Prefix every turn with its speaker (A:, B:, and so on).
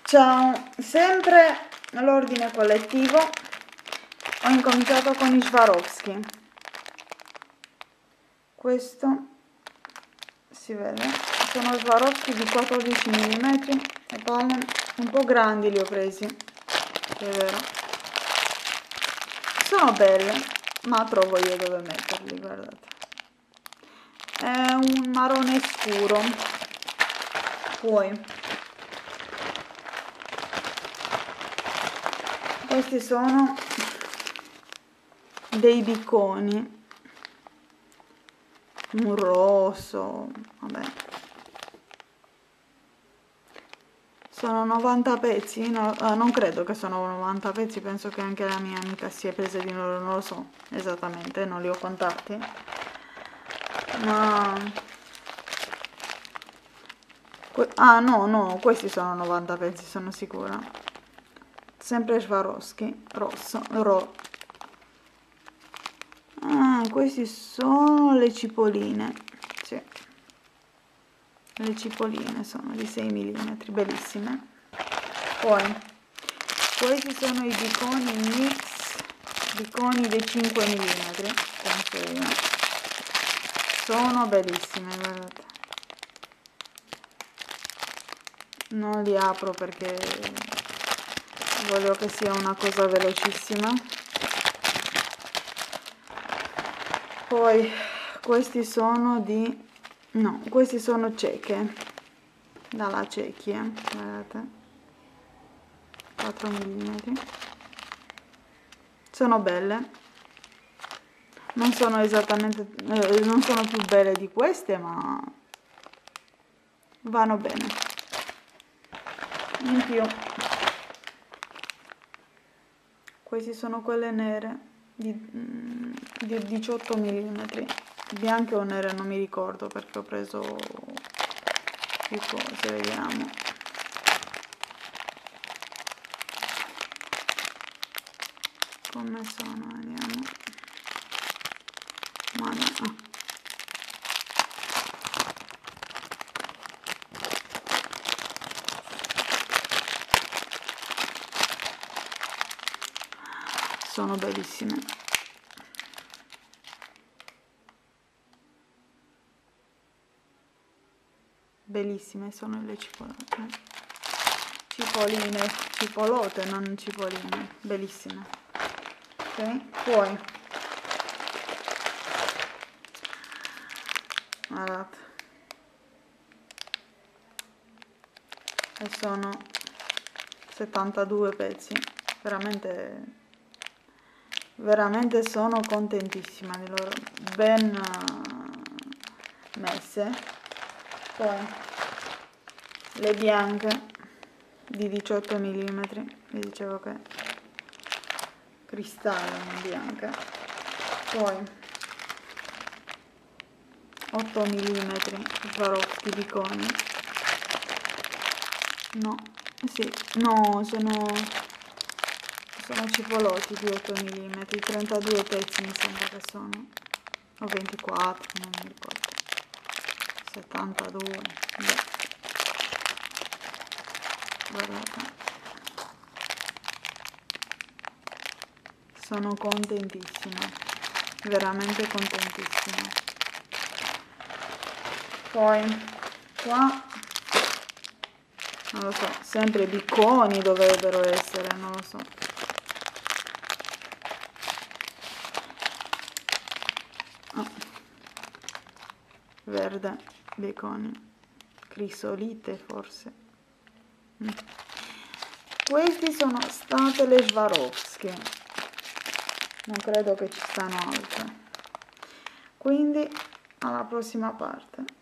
A: Ciao, sempre l'ordine collettivo. Ho incominciato con i Swarovski. Questo si vede, sono Swarovski di 14 mm e poi un po' grandi li ho presi, è vero. Sono belle, ma trovo io dove metterli, guardate. È un marrone scuro. Poi questi sono dei biconi, un rosso, vabbè. Sono 90 pezzi, no, non credo che sono 90 pezzi, penso che anche la mia amica si è presa di loro, non lo so esattamente, non li ho contati, ma no, questi sono 90 pezzi, sono sicura. Sempre Swarovski, rosso. Questi sono le cipoline, sì. Le cipoline sono di 6 mm, bellissime. Poi questi sono i biconi mix, biconi dei 5 mm, penso io. Sono bellissime, guardate. Non li apro perché voglio che sia una cosa velocissima. Poi questi sono di... no, questi sono ceche, dalla Cechia, guardate, 4 mm. Sono belle, non sono esattamente, non sono più belle di queste, ma vanno bene. In più, queste sono quelle nere di 18 mm, bianche o nere non mi ricordo perché ho preso le cose, vediamo. Come sono, vediamo. Ma no. Sono bellissime. Bellissime sono le cipolote. Cipolote, non cipoline. Bellissime. Ok, poi guardate. E sono 72 pezzi. Veramente sono contentissima di loro, ben messe. Poi le bianche di 18 mm, vi dicevo che cristallo in bianca. Poi 8 mm Swarovski biconi. No, sì, no, sono cipolotti di 8 mm, 32 pezzi mi sembra che sono, o 24, non mi ricordo, 72, beh. Guardate, sono contentissima, veramente contentissima. Poi qua, non lo so, sempre biconi dovrebbero essere, non lo so. Verde, biconi, crisolite forse. Questi sono state le Swarovski, non credo che ci siano altre, quindi alla prossima parte.